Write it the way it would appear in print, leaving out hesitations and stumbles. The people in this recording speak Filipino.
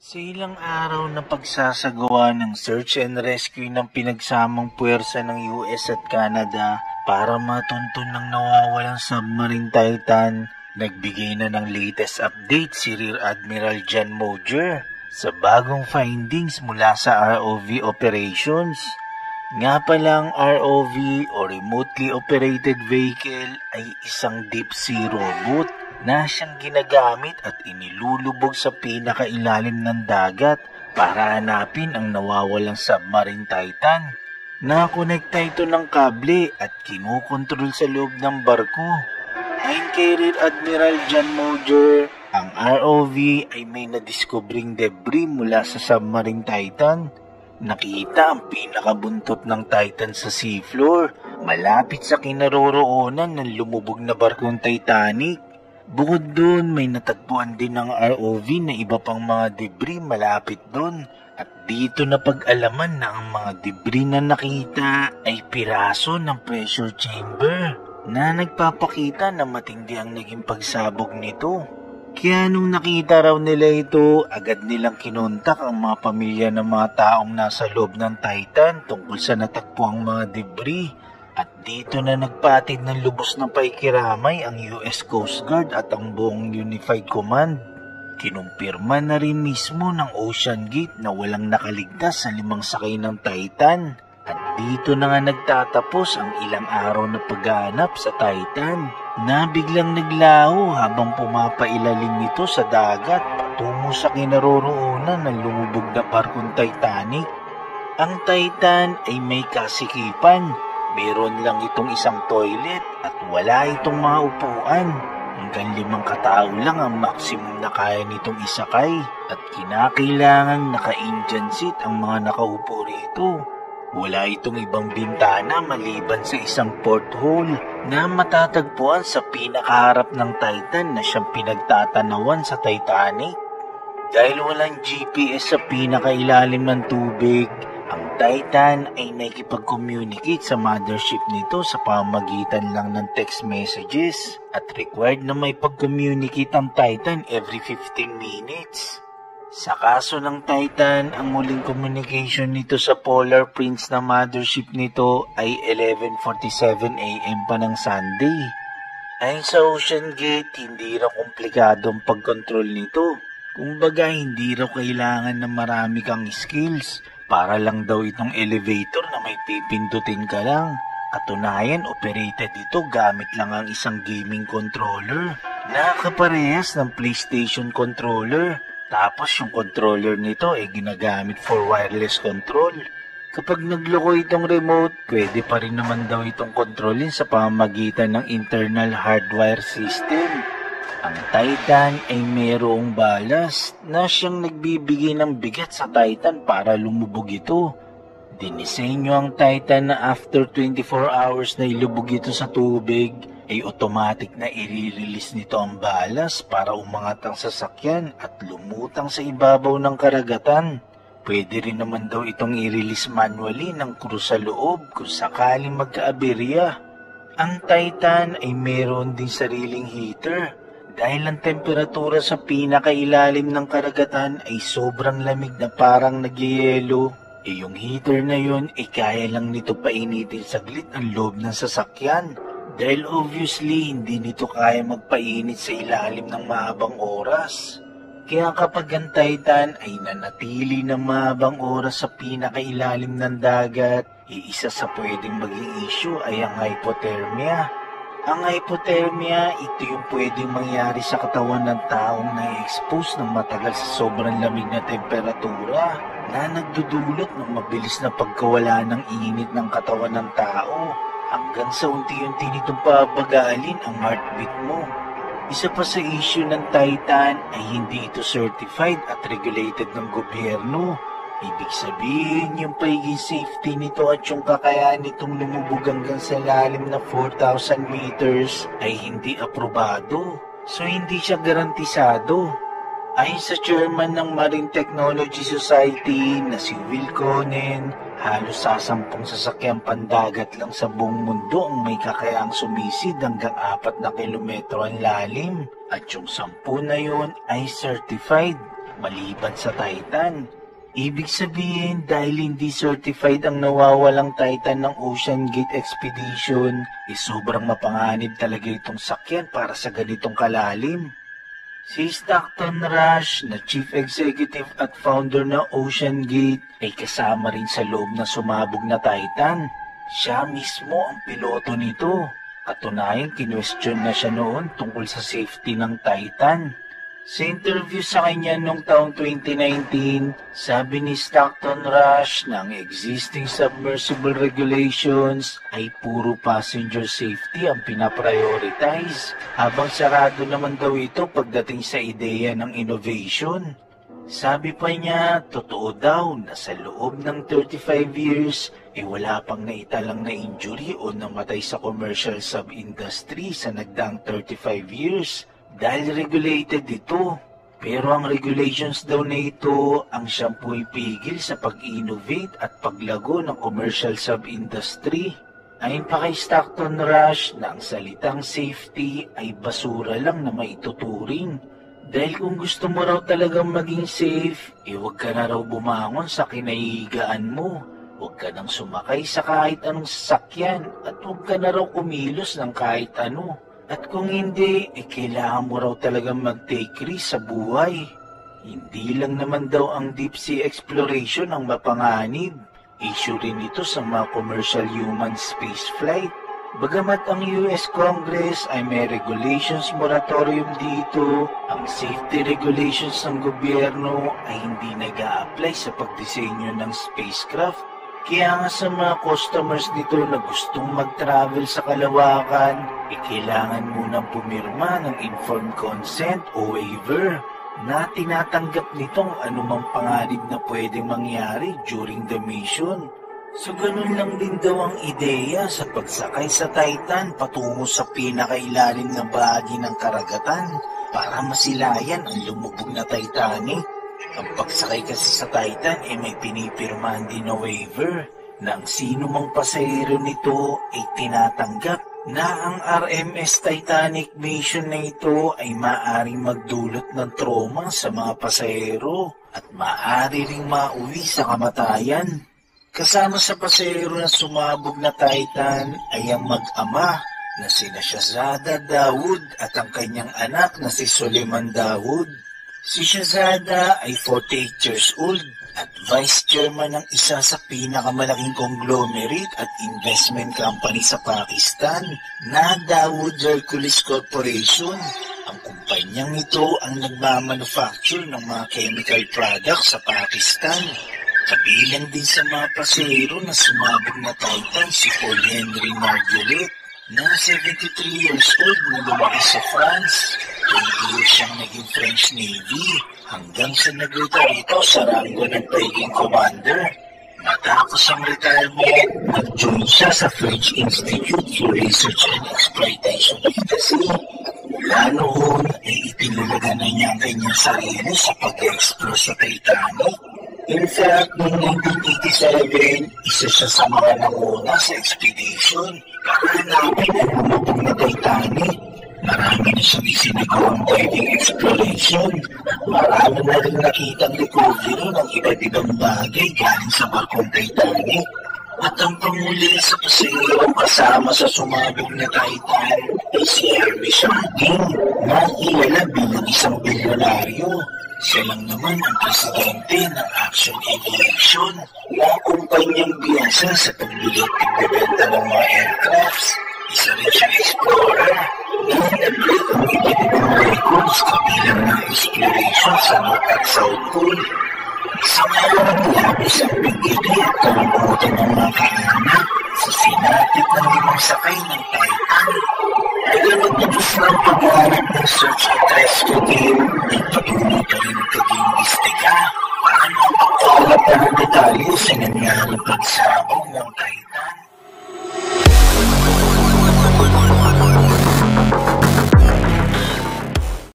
Sa ilang araw na pagsasagawa ng search and rescue ng pinagsamang puwersa ng US at Canada para matuntun ng nawawalang submarine Titan, nagbigay na ng latest update si Rear Admiral John Moger sa bagong findings mula sa ROV operations. Nga palang ROV o Remotely Operated Vehicle ay isang deep sea robot na siyang ginagamit at inilulubog sa pinakailalim ng dagat para hanapin ang nawawalang submarine Titan. Nakonekta ito ng kable at kinukontrol sa loob ng barko. Ayon kay Rear Admiral John Moger, ang ROV ay may nadiskobring debris mula sa submarine Titan. Nakita ang pinakabuntot ng Titan sa seafloor, malapit sa kinaroroonan ng lumubog na barkong Titanic. Bukod doon, may natagpuan din ng ROV na iba pang mga debris malapit doon. At dito na pag-alaman na ang mga debris na nakita ay piraso ng pressure chamber na nagpapakita na matindi ang naging pagsabog nito. Kaya nung nakita raw nila ito, agad nilang kinontak ang mga pamilya ng mga taong nasa loob ng Titan tungkol sa natagpuang mga debris. At dito na nagpatid ng lubos ng paikiramay ang US Coast Guard at ang buong Unified Command. Kinumpirma na rin mismo ng Oceangate na walang nakaligtas sa 5 sakay ng Titan. At dito na nga nagtatapos ang ilang araw na paghahanap sa Titan na biglang naglaho habang pumapailalim nito sa dagat patungo sa kinaroroonan ng lumubog na barkong Titanic. Ang Titan ay may kasikipan. Meron lang itong isang toilet at wala itong mga upuan. Hanggang 5 katao lang ang maximum na kaya nitong isakay at kinakailangang naka-engine seat ang mga nakaupo rito. Wala itong ibang bintana maliban sa isang porthole na matatagpuan sa pinakaharap ng Titan na siyang pinagtatanawan sa Titanic. Dahil walang GPS sa pinakailalim ng tubig, ang Titan ay nakikipag-communicate sa mothership nito sa pamamagitan lang ng text messages at required na may pag-communicate ang Titan every 15 minutes. Sa kaso ng Titan, ang muling communication nito sa Polar Prince na mothership nito ay 11:47 AM pa ng Sunday. Ayon sa Oceangate, hindi raw komplikado ang pag-control nito. Kumbaga, hindi raw kailangan na marami kang skills. Para lang daw itong elevator na may pipindutin ka lang. Katunayan, operated ito gamit lang ang isang gaming controller na kaparehas ng PlayStation controller. Tapos yung controller nito ay ginagamit for wireless control. Kapag nagloko itong remote, pwede pa rin naman daw itong kontrolin sa pamamagitan ng internal hardware system. Ang Titan ay mayroong ballast na siyang nagbibigay ng bigat sa Titan para lumubog ito. Dinisenyo ang Titan na after 24 hours na ilubog ito sa tubig, ay automatic na i-release nito ang ballast para umangat ang sasakyan at lumutang sa ibabaw ng karagatan. Pwede rin naman daw itong i-release manually ng crew sa loob kung sakaling magkaaberya. Ang Titan ay mayroon din sariling heater. Dahil ang temperatura sa pinakailalim ng karagatan ay sobrang lamig na parang nagyayelo, yung heater na yun ay kaya lang nito painitin saglit ang loob ng sasakyan. Dahil obviously hindi nito kaya magpainit sa ilalim ng mahabang oras. Kaya kapag ang Titan ay nanatili ng mahabang oras sa pinakailalim ng dagat, isa sa pwedeng maging issue ay ang hypothermia. Ang hypothermia, ito yung pwedeng mangyari sa katawan ng taong na-expose ng matagal sa sobrang lamig na temperatura na nagdudulot ng mabilis na pagkawala ng init ng katawan ng tao hanggang sa unti-unti nitong pabagalin ang heartbeat mo. Isa pa sa issue ng Titan ay hindi ito certified at regulated ng gobyerno. Ibig sabihin, yung pagiging safety nito at yung kakayahan nitong lumubog hanggang sa lalim na 4,000 meters ay hindi aprobado. So, hindi siya garantisado. Ayon sa chairman ng Marine Technology Society na si Will Conen, halos 10 sasakyang pandagat lang sa buong mundo ang may kakayahang sumisid hanggang 4 na kilometro ang lalim. At yung 10 na yun ay certified. maliban sa Titan. Ibig sabihin, dahil hindi certified ang nawawalang Titan ng Oceangate Expedition, sobrang mapanganib talaga itong sakyan para sa ganitong kalalim. Si Stockton Rush, na Chief Executive at founder ng Oceangate, ay kasama rin sa loob na sumabog na Titan. Siya mismo ang piloto nito. Katunayan, kinwestiyon na siya noon tungkol sa safety ng Titan. Sa interview sa kanya noong taong 2019, sabi ni Stockton Rush na ang existing submersible regulations ay puro passenger safety ang pinaprioritize, habang sarado naman daw ito pagdating sa ideya ng innovation. Sabi pa niya, totoo daw na sa loob ng 35 years, wala pang naitalang na injury o namatay sa commercial sub-industry sa nagdaang 35 years. Dahil regulated ito, pero ang regulations daw na ito ang siyang pumipigil sa pag-innovate at paglago ng commercial sub-industry. Ayon pa kay Stockton Rush na ang salitang safety ay basura lang na maituturing. Dahil kung gusto mo raw talagang maging safe, huwag ka na raw bumangon sa kinahihigaan mo. Huwag ka nang sumakay sa kahit anong sasakyan at huwag ka na raw kumilos ng kahit ano. At kung hindi, kailangan mo raw talagang mag-take risk sa buhay. Hindi lang naman daw ang deep sea exploration ang mapanganib. Issue rin ito sa mga commercial human spaceflight. Bagamat ang US Congress ay may regulations moratorium dito, ang safety regulations ng gobyerno ay hindi nag-a-apply sa pagdisenyo ng spacecraft. Kaya nga sa mga customers nito na gustong mag-travel sa kalawakan, kailangan munang pumirma ng informed consent o waiver na tinatanggap nitong anumang panganib na pwedeng mangyari during the mission. So ganun lang din daw ang ideya sa pagsakay sa Titan patungo sa pinakailalim na bahagi ng karagatan para masilayan ang lumubog na Titanic. Ang pagsakay kasi sa Titan may pinipirmahan din na waiver na ang sino mang pasahero nito ay tinatanggap na ang RMS Titanic mission na ito ay maaaring magdulot ng trauma sa mga pasahero at maaari ring mauwi sa kamatayan. Kasama sa pasahero na sumabog na Titan ay ang mag-ama na sina Shahzada Dawood at ang kanyang anak na si Suleiman Dawood. Si Shahzada ay 48 years old at vice chairman ng isa sa pinakamalaking conglomerate at investment company sa Pakistan na Dawood Hercules Corporation. Ang kumpanyang ito ang nagmamanufacture ng mga chemical products sa Pakistan. Kabilang din sa mga pasahero na sumabog na Titan si Paul Henry Marguerite na 73 years old na lumaki sa France. 20 years siyang naging French Navy hanggang sa nag-retire ito sa ranggo ng Breaking Commander. Matapos ang retirement, nag-join siya sa French Institute for Research and Exploitation of the Sea. Mula noon ay itinulaga na niya ang kanyang sarili sa pag-explore sa Titanic. In fact, noong 1987, isa siya sa mga nanguna sa expedition para hanapin ang lumubog na Titanic. Marami na siyang isinagawang diving exploration at marami na rin nakitang recovery ng iba't ibang bagay galing sa barkong Titanic. At ang panguli sa pasahero kasama sa sumabog na Titan ay si Hermes Harding na kilala bilang isang bilyonaryo. Siya lang naman ang presidente ng Action Aviation na kumpanyang biyasa sa pagbili at pagbebenta ng mga aircrafts. Isa rin siyang explorer na nag-break ang iba't ibang records kabilang ng exploration sa North at South Pole. Sa ngayon, labis ang bigili at kalungkutan ng mga kaanak sa sinapit ng limang sakay ng Titan. Kaya magtapos na ang paghahanap ng search and rescue team, ay patuloy pa rin ang pag-iimbestiga para mapagkakalap ng detalye sa nangyaring pagsabog ng Titan.